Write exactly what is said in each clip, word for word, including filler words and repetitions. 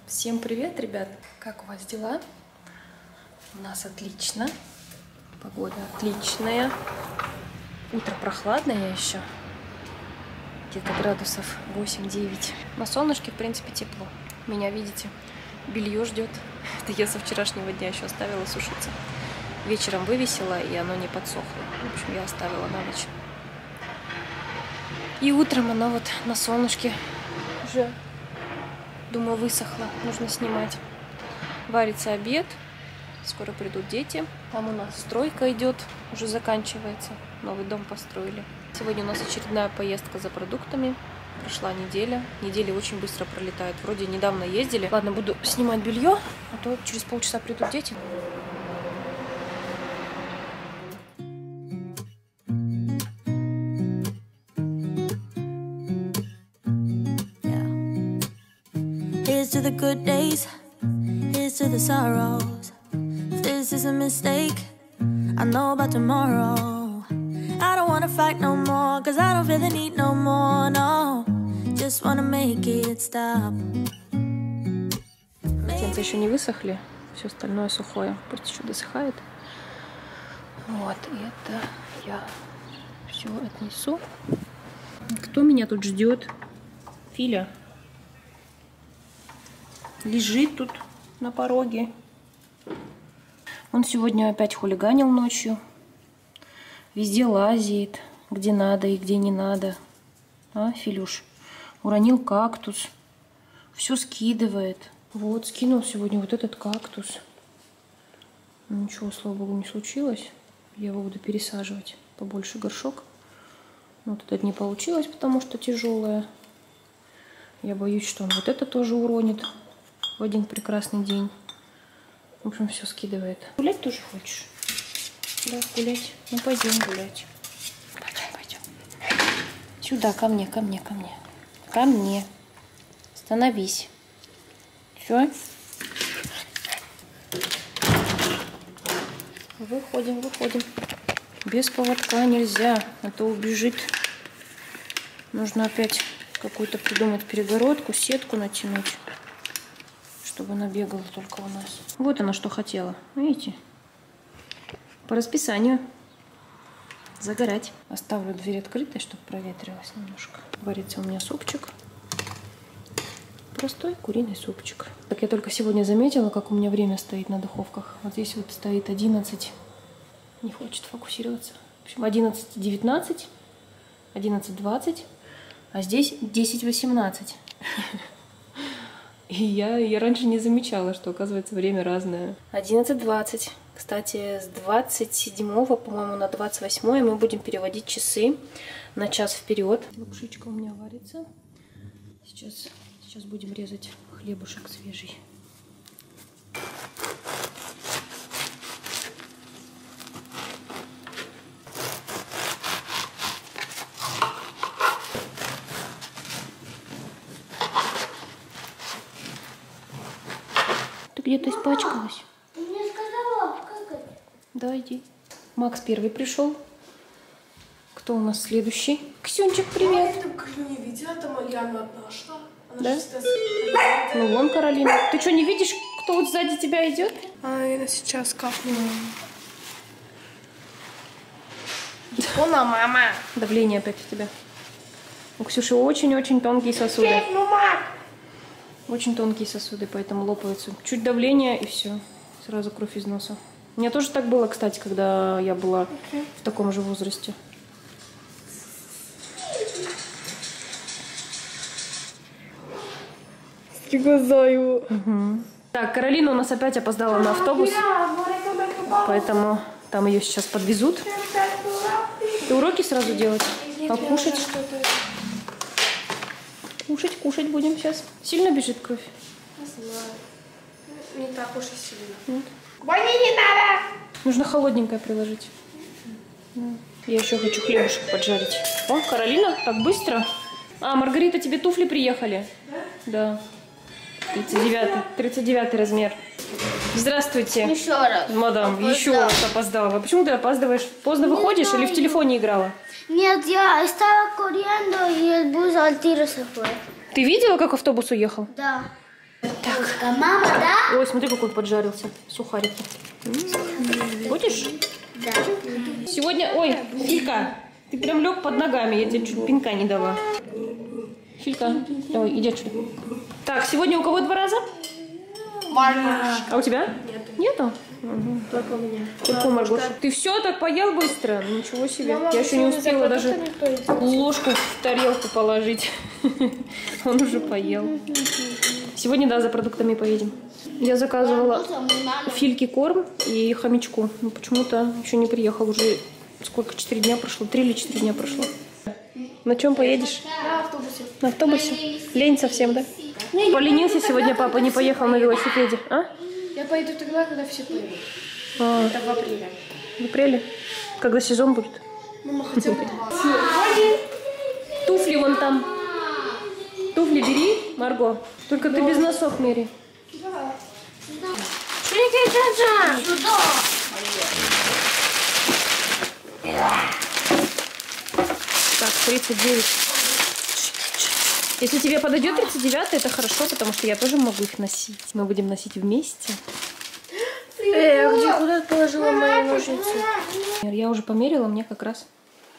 Всем привет, ребят! Как у вас дела? У нас отлично. Погода отличная. Утро прохладное еще. Где-то градусов восемь-девять. На солнышке, в принципе, тепло. Меня, видите, белье ждет. Это я со вчерашнего дня еще оставила сушиться. Вечером вывесила, и оно не подсохло. В общем, я оставила на ночь. И утром оно вот на солнышке уже, думаю, высохло. Нужно снимать. Варится обед. Скоро придут дети. Там у нас стройка идет. Уже заканчивается. Новый дом построили. Сегодня у нас очередная поездка за продуктами. Прошла неделя. Недели очень быстро пролетают. Вроде недавно ездили. Ладно, буду снимать белье, а то через полчаса придут дети. Here's to the good days, here's to the sorrows. If this is a mistake, I know about tomorrow. I don't wanna fight no more, cause I don't feel the need no more, no. Just wanna make it stop. Полотенца еще не высохли, все остальное сухое, пусть еще досыхает. Вот, и это я все отнесу. Кто меня тут ждет? Филя. Лежит тут на пороге. Он сегодня опять хулиганил ночью. Везде лазит, где надо и где не надо. А, Филюш? Уронил кактус. Все скидывает. Вот, скинул сегодня вот этот кактус. Ничего, слава богу, не случилось. Я его буду пересаживать побольше горшок. Вот этот не получилось, потому что тяжелая. Я боюсь, что он вот это тоже уронит в один прекрасный день. В общем, все скидывает. Гулять тоже хочешь? Да, гулять. Ну, пойдем гулять. Пойдем, пойдем. Сюда, ко мне, ко мне, ко мне. Ко мне. Становись. Все. Выходим, выходим. Без поводка нельзя, а то убежит. Нужно опять какую-то придумать перегородку, сетку натянуть, чтобы она бегала только у нас. Вот она что хотела. Видите? По расписанию. Загорать. Оставлю дверь открытой, чтобы проветрилась немножко. Варится у меня супчик. Простой куриный супчик. Так я только сегодня заметила, как у меня время стоит на духовках. Вот здесь вот стоит одиннадцать. Не хочет фокусироваться. В общем, одиннадцать девятнадцать, одиннадцать двадцать, а здесь десять восемнадцать. И я, я раньше не замечала, что, оказывается, время разное. одиннадцать двадцать. Кстати, с двадцать седьмого, по-моему, на двадцать восьмое мы будем переводить часы на час вперед. Лапшичка у меня варится. Сейчас, сейчас будем резать хлебушек свежий. Где-то испачкалась. Ты мне сказала, как это? Да, иди. Макс первый пришел. Кто у нас следующий? Ксюнчик, привет. А я не видела, там Альяна одна шла. Она Да? сейчас... Ну вон Каролина. Ты что, не видишь, кто вот сзади тебя идет? А, я сейчас капнула. Она мама. Давление опять у тебя. У Ксюши очень-очень тонкие сосуды. Очень тонкие сосуды, поэтому лопаются. Чуть давление и все. Сразу кровь из носа. У меня тоже так было, кстати, когда я была okay. в таком же возрасте. Глаза его. Угу. Так, Каролина у нас опять опоздала на автобус. Поэтому там ее сейчас подвезут. И уроки сразу делать. А кушать? Кушать, кушать будем сейчас. Сильно бежит кровь? Не знаю. Не так уж и сильно. Нет. Бони не надо! Нужно холодненькое приложить. Я еще хочу хлебушек поджарить. О, Каролина, так быстро. А, Маргарита, тебе туфли приехали? Да. Да. тридцать девятый размер. Здравствуйте. Еще раз. Мадам, опоздала. Еще раз опоздала. А почему ты опаздываешь? Поздно не выходишь знаю. Или в телефоне играла? Нет, я estaba corriendo y el bus al tiro se fue. Ты видела, как автобус уехал? Да. Так, Мама, да? Ой, смотри, какой поджарился. Сухарики. М-м-м. Будешь? Да. Сегодня... Ой, Филька, ты прям лег под ногами. Я тебе чуть пинка не дала. Филька, давай, иди отсюда. Так, сегодня у кого два раза? Маргош. А у тебя? Нету. Нету? Угу. Только у меня. Только у Маргош. Ты все так поел быстро? Ничего себе. Мама, Я еще не сегодня успела за даже продуктами ходите? ложку в тарелку положить. Он уже поел. Сегодня, да, за продуктами поедем. Я заказывала Фильке корм и хомячку. Но почему-то еще не приехал. Уже сколько? Четыре дня прошло? Три или четыре дня прошло. На чем поедешь? На автобусе. На автобусе? Лень совсем, да? Поленился сегодня папа, не поехал на велосипеде. А? Я пойду тогда, когда все поедут. А, Это в апреле. в апреле? Когда сезон будет? Мама хотя бы два. Туфли вон там. Туфли бери, Марго. Только ты без носок мери. Так, тридцать девять. Если тебе подойдет тридцать девять, это хорошо, потому что я тоже могу их носить. Мы будем носить вместе. Эй, а где, куда ты положила мои ножницы? Я уже померила, мне как раз.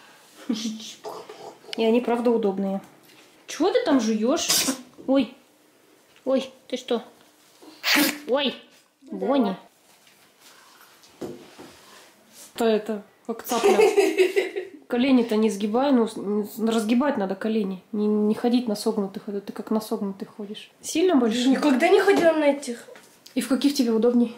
И они, правда, удобные. Чего ты там жуешь? Ой. Ой, ты что? Ой, Бонни. Это, это, как цапля. Колени-то не сгибай, ну, разгибать надо колени. Не, не ходить на согнутых, а ты как на согнутых ходишь. Сильно большие? Никогда не ходила на этих. И в каких тебе удобней?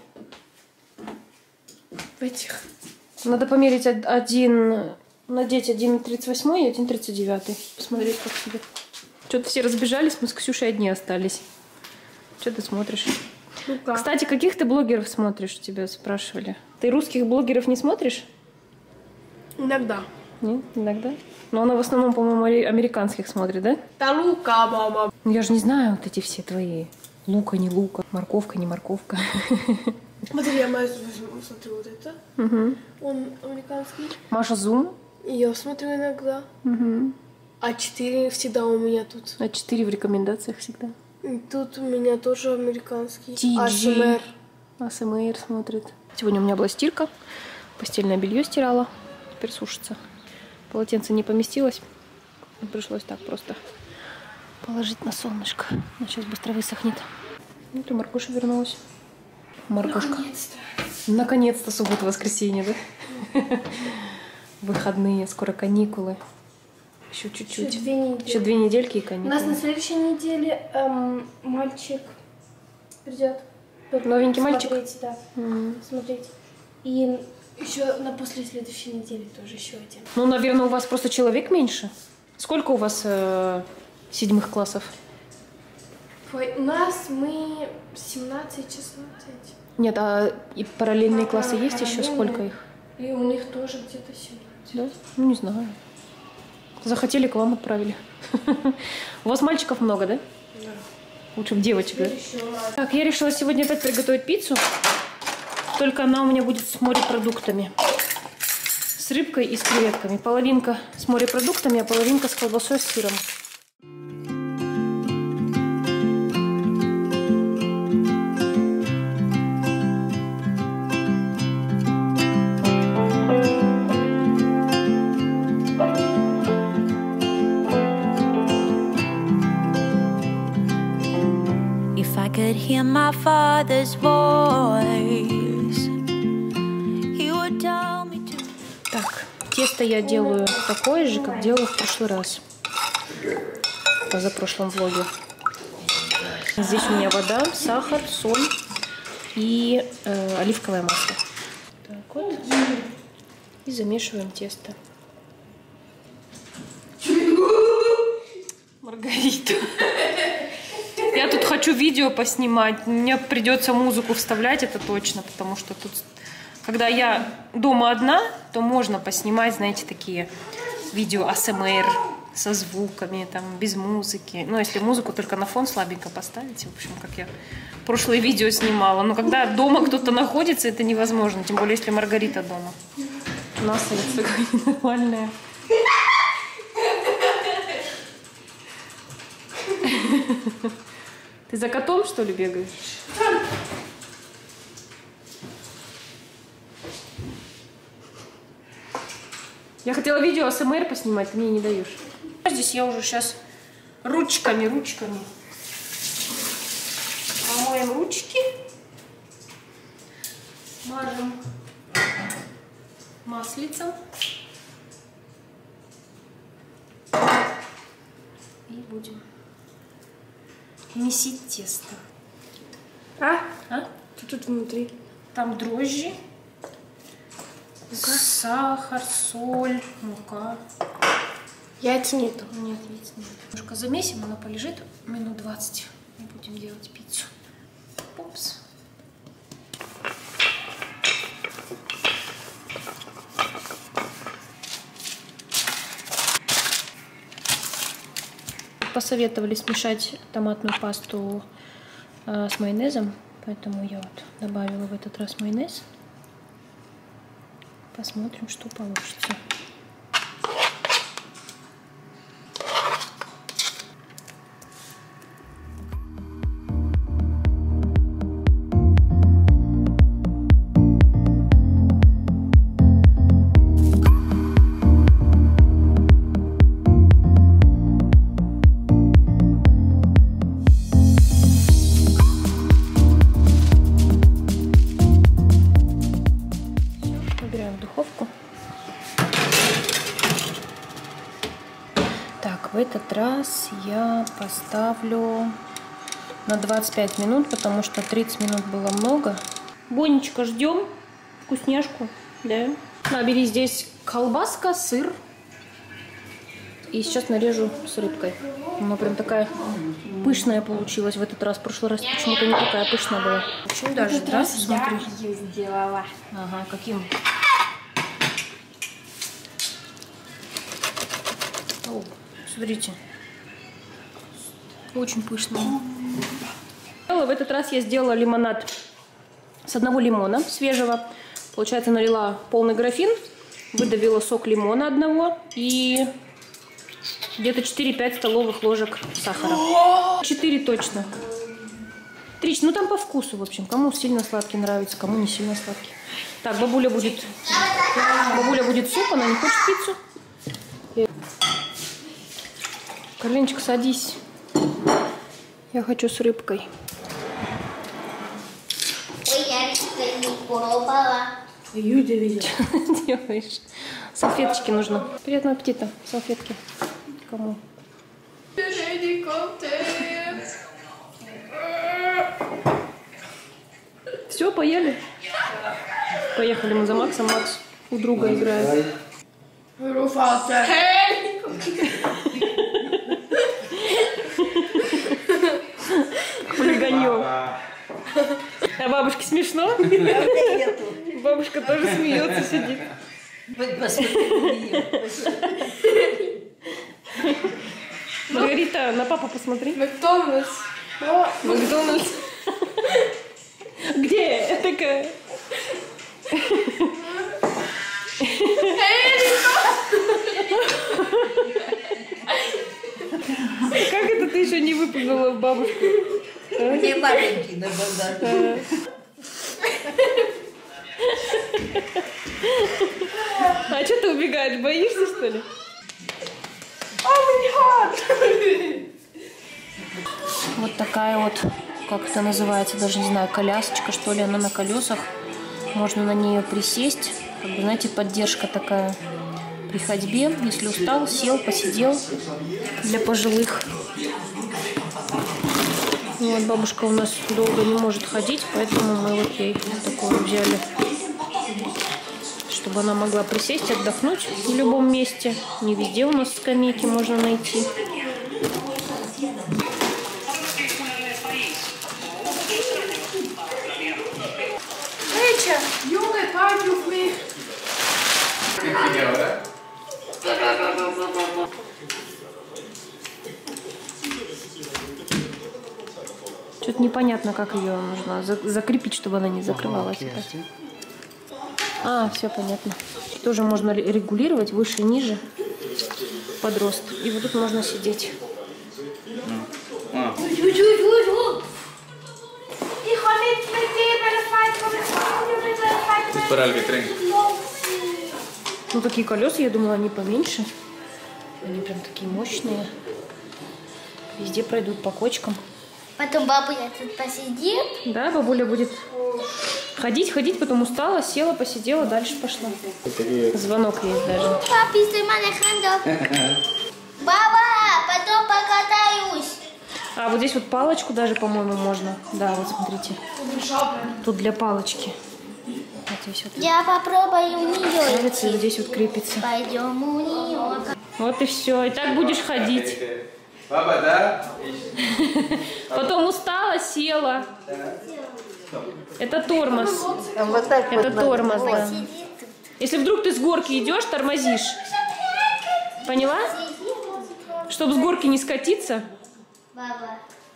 В этих. Надо померить один, надеть один тридцать восемь и один тридцать девять. Посмотреть, как тебе. Что-то все разбежались, мы с Ксюшей одни остались. Что ты смотришь? Ну как? Кстати, каких ты блогеров смотришь, тебя спрашивали? Ты русских блогеров не смотришь? Иногда. Нет, иногда. Но она в основном, по-моему, американских смотрит, да? Да лука, мама. Ну, я же не знаю вот эти все твои. Лука, не лука, морковка, не морковка. Смотри, я Машу смотрю вот это. Угу. Он американский. Маша Зум. И я смотрю иногда. Угу. А четыре всегда у меня тут. А четыре в рекомендациях всегда. И тут у меня тоже американский. Ти Джи. АСМР. АСМР смотрит. Сегодня у меня была стирка. Постельное белье стирала. Теперь сушится. Полотенце не поместилось. Пришлось так просто положить на солнышко. Но сейчас быстро высохнет. Вот и Маргоша вернулась. Маргошка. Наконец-то. Наконец-то суббота-воскресенье, да? Выходные, скоро каникулы. Еще чуть-чуть. Еще две недели. Еще две недельки и У каникулы. нас на следующей неделе эм, мальчик придет. Новенький мальчик? Смотреть, да. М. Смотреть. И еще на после следующей недели тоже еще один. Ну, наверное, у вас просто человек меньше. Сколько у вас э, седьмых классов? Ой, у нас мы семнадцать-шестнадцать. Нет, а и параллельные классы А, есть еще? параллельные. Сколько их? И у них тоже где-то семнадцать. Да? Ну, не знаю. Захотели, к вам отправили. У вас мальчиков много, да? Да. Лучше бы девочек, да? Еще раз. Так, я решила сегодня опять приготовить пиццу. Только она у меня будет с морепродуктами. С рыбкой и с креветками. Половинка с морепродуктами, а половинка с колбасой с сыром. If I could hear my father's voice, he would tell me to. Так, тесто я делаю такое же, как делала в прошлый раз. В позапрошлом влоге. Здесь у меня вода, сахар, соль и э, оливковое масло. Так вот. И замешиваем тесто. Маргарита. Я тут хочу видео поснимать. Мне придется музыку вставлять, это точно, потому что тут, когда я дома одна, то можно поснимать, знаете, такие видео АСМР со звуками, там, без музыки. Ну, если музыку только на фон слабенько поставить, в общем, как я прошлое видео снимала. Но когда дома кто-то находится, это невозможно, тем более, если Маргарита дома. Насовица какая нормальная. Ты за котом, что ли, бегаешь? Я хотела видео эй эс эм эр поснимать, ты мне не даешь. Здесь я уже сейчас ручками, ручками помоем ручки. Смажем маслицем. И будем месить тесто. А? А? Что тут внутри? Там дрожжи, сахар, соль, мука. Яйца нету. Нет, яиц нет. Немножко замесим, она полежит минут двадцать. И будем делать пиццу. Попс. Посоветовали смешать томатную пасту э, с майонезом, поэтому я вот добавила в этот раз майонез. Посмотрим, что получится. В этот раз я поставлю на двадцать пять минут, потому что тридцать минут было много. Бонечка, ждем вкусняшку, да? Набери здесь колбаска, сыр. И сейчас нарежу с рыбкой. Она прям такая пышная получилась в этот раз. В прошлый раз почему-то не такая пышная была. Очень даже, да? Смотри. Я ее сделала. Ага, каким? О, смотрите. Очень пышная. В этот раз я сделала лимонад с одного лимона свежего. Получается, налила полный графин, выдавила сок лимона одного и где-то четыре-пять столовых ложек сахара. четыре точно. три, ну там по вкусу, в общем. Кому сильно сладкий нравится, кому не сильно сладкий. Так, бабуля будет, бабуля будет суп, она не хочет пиццу. Каролиночка, садись. Я хочу с рыбкой. Ой, я не пробовала. Юдя видела. Что ты делаешь? Салфеточки нужно. Приятного аппетита. Салфетки. Кому? Все, поели? Поехали мы за Максом. Макс у друга играет. Руфался. Хулиганье. А бабушке смешно? Бабушка тоже смеется, сидит. Маргарита, на папу посмотри. Макдональдс. Макдональдс. Где? Я такая. Как это ты еще не выпрыгнула в бабушку? Мне маленький на базар. А что ты убегаешь? Боишься, что ли? Вот такая вот, как это называется, даже не знаю, колясочка, что ли, она на колесах. Можно на нее присесть. Как бы, знаете, поддержка такая при ходьбе. Если устал, сел, посидел. Для пожилых. Ну, вот бабушка у нас долго не может ходить, поэтому мы вот ей такую взяли. Чтобы она могла присесть, отдохнуть в любом месте. Не везде у нас скамейки можно найти. Эйча, Junge, party with me. Что-то непонятно, как ее нужно закрепить, чтобы она не закрывалась. А, все понятно. Тоже можно регулировать выше, ниже под рост. И вот тут можно сидеть. Чуть-чуть, Ну, такие колеса, я думала, они поменьше. Они прям такие мощные. Везде пройдут по кочкам. Потом бабуля тут посидит. Да, бабуля будет ходить, ходить, потом устала, села, посидела, дальше пошла. Звонок есть даже. Папа, снимай на хандов. Баба, потом покатаюсь. А вот здесь вот палочку даже, по-моему, можно. Да, вот смотрите. Тут для палочки. Вот здесь вот. Я попробую у нее. Палец, и здесь вот крепится. Пойдем у нее. Вот и все. И так будешь ходить. Папа, да? Потом устала, села. Это тормоз. Вот так Это вот тормоз, да. Сиди тут. Если вдруг ты с горки идешь, тормозишь. Поняла? Чтобы с горки не скатиться. Баба.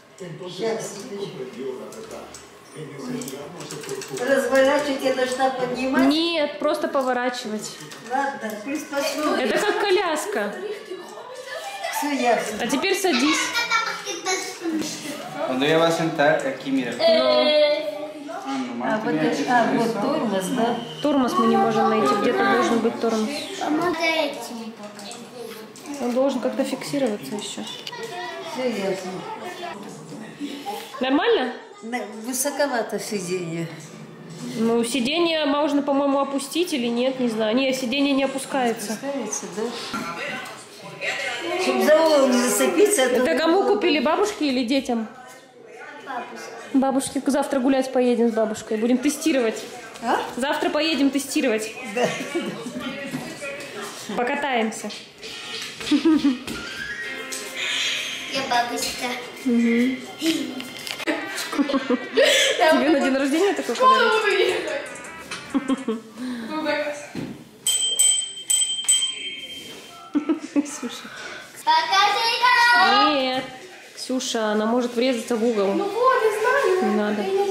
Разворачивать я должна поднимать. Нет, просто поворачивать. Ладно, приспособлю. Это как коляска. Все ясно. А теперь садись. Cuando ella va a sentar, aquí mira. А вот, это- а, вот тормоз, да? Тормоз мы не можем найти. Где-то должен быть тормоз. Помогай этим. Он должен как-то фиксироваться еще. Все ясно. Нормально? На- Высоковато сиденье. Ну, сиденье можно, по-моему, опустить или нет, не знаю. Не, сиденье не опускается. Ставится, да? Чтобы за угол не зацепиться. а то- Это кому купили, бабушке или детям? Бабушке. Завтра гулять поедем с бабушкой. Будем тестировать. А? Завтра поедем тестировать. Да. Покатаемся. Я бабушка. Тебе на день рождения такой подарить? Ксюша. Покажи-ка. Нет. Ксюша, она может врезаться в угол. Ну вот, я знаю. Не надо. Я не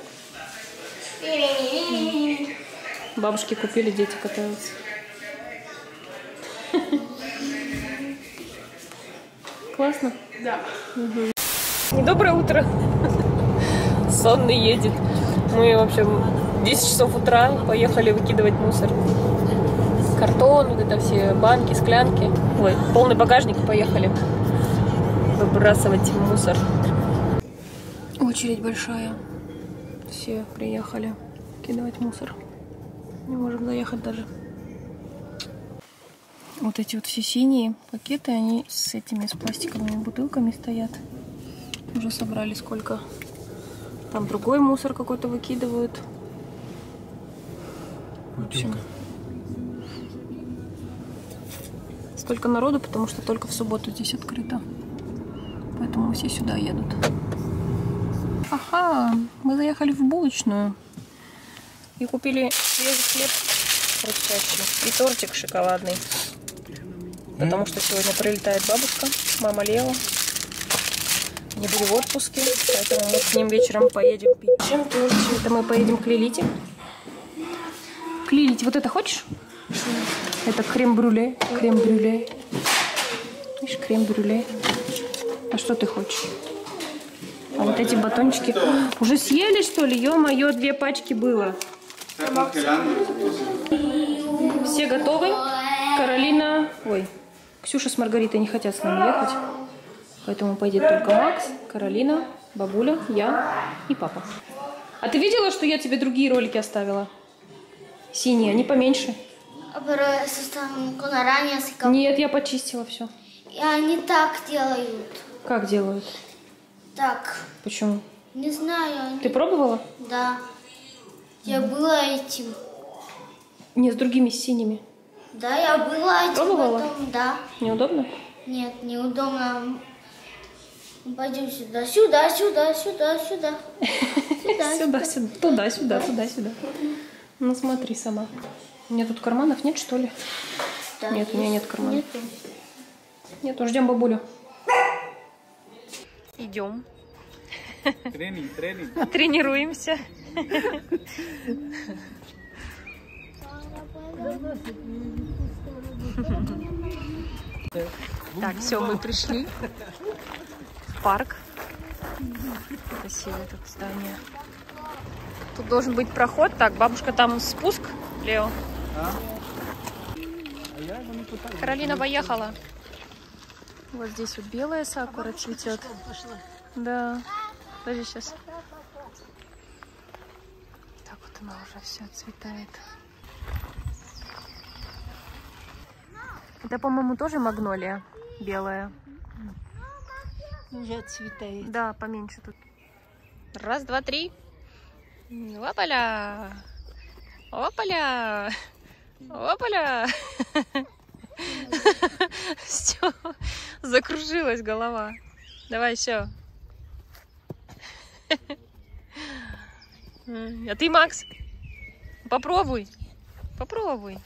слышу. Бабушки купили, дети катаются. Классно? Да. Доброе утро. Сонный едет. Мы, в общем, в десять часов утра поехали выкидывать мусор. Картон, вот это все банки, склянки. Ой, полный багажник, поехали выбрасывать мусор. Очередь большая. Все приехали кидать мусор. Не можем заехать даже. Вот эти вот все синие пакеты, они с этими, с пластиковыми бутылками стоят. Уже собрали сколько. Там другой мусор какой-то выкидывают. В общем, столько народу, потому что только в субботу здесь открыто. Поэтому все сюда едут. Ага, мы заехали в булочную и купили свежий хлеб хрустящий и тортик шоколадный. Потому что сегодня прилетает бабушка, мама Лео. Они были в отпуске, поэтому мы к ним вечером поедем пить. Это мы поедем к Лилите. К Лилите. Вот это хочешь? Это крем-брюле. Крем-брюле. Видишь, крем-брюле. А что ты хочешь? А вот эти батончики. Уже съели, что ли? Ё-моё, две пачки было. Все готовы? Каролина... Ой, Ксюша с Маргаритой не хотят с нами ехать. Поэтому поедет только Макс, Каролина, бабуля, я и папа. А ты видела, что я тебе другие ролики оставила? Синие, они поменьше. Нет, я почистила все. И они так делают. Как делают? Так. Почему? Не знаю. Они... Ты пробовала? Да. Я была этим. Не, с другими с синими. Да, я была этим. Пробовала? Потом, да. Неудобно? Нет, неудобно. Пойдем сюда, сюда, сюда, сюда, сюда. Сюда, Сюда, сюда, туда, сюда, туда, сюда. Ну смотри сама. У меня тут карманов нет, что ли? Да, Нет, у меня нет карманов. Нету. Нет, ждем бабулю. Идем. Тренинг, тренинг. Тренируемся. Так, все, мы пришли в парк. Красивое тут здание. Тут должен быть проход. Так, бабушка, там спуск, Лео. Каролина поехала. Вот здесь вот белая сакура цветет. Да. Подожди сейчас. Так вот она уже все цветает. Это, по-моему, тоже магнолия белая. Уже цветает. Да, поменьше тут. Раз, два, три. Опаля! Опаля! Опаля! Все, закружилась голова. Давай еще. А ты, Макс, попробуй. Попробуй.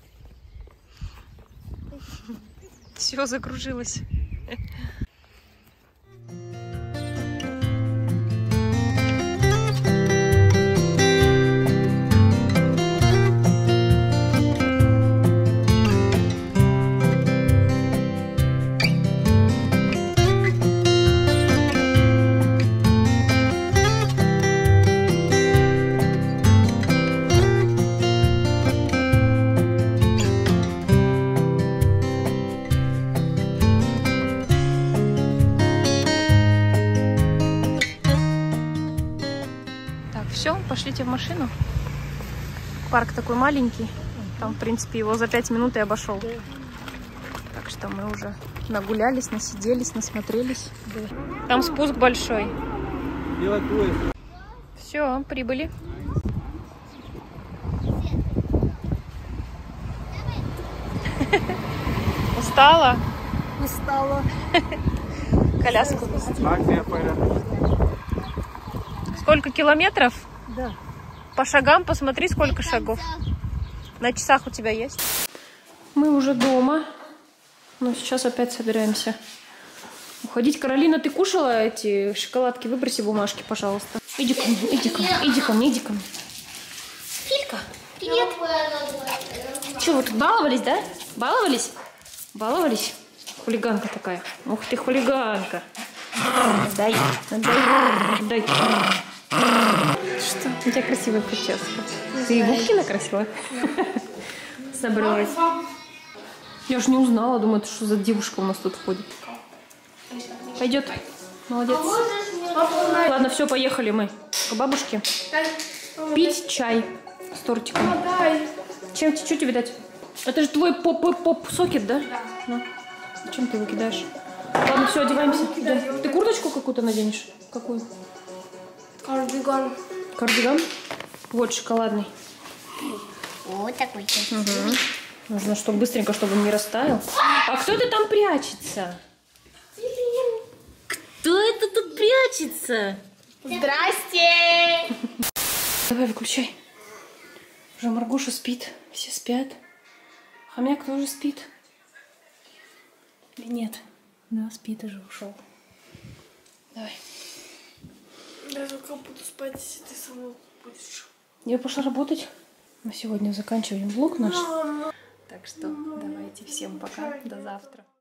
Все, закружилось. Все, пошлите в машину. Парк такой маленький. Там, в принципе, его за пять минут и обошел. Так что мы уже нагулялись, насиделись, насмотрелись. Там спуск большой. Все, прибыли. Устала? Устала. Коляску. Сколько километров? Да. По шагам посмотри, сколько шагов. На часах у тебя есть? Мы уже дома. Но сейчас опять собираемся уходить. Каролина, ты кушала эти шоколадки? Выброси бумажки, пожалуйста. Иди ко мне, иди ко мне, иди ко мне, иди ко мне. Филька, привет. Че, вы тут баловались, да? Баловались? Баловались? Хулиганка такая. Ух ты, хулиганка. Дай, дай, дай. Что? У тебя красивая прическа. Ты губки накрасила? Собралась. Я ж не узнала, думаю, это что за девушка у нас тут ходит. Пойдет. Молодец. Ладно, все, поехали мы к бабушке. Пить чай с тортиком. Чем, что тебе дать? Это же твой поп-поп-сокет, да? Да. Чем ты его кидаешь? Ладно, все, одеваемся. Да. Ты курточку какую-то наденешь? Какую? Кардиган. Кардиган? Вот, шоколадный. Вот такой. Угу. Нужно, чтобы быстренько, чтобы он не растаял. А кто это там прячется? Кто это тут прячется? Здрасте! Давай, выключай. Уже Маргуша спит. Все спят. Хомяк тоже спит. Или нет? Да, спит уже, ушел. Давай. Даже как буду спать, если ты со мной будешь. Я пошла работать. Мы сегодня заканчиваем влог наш. Так что давайте всем пока. До завтра.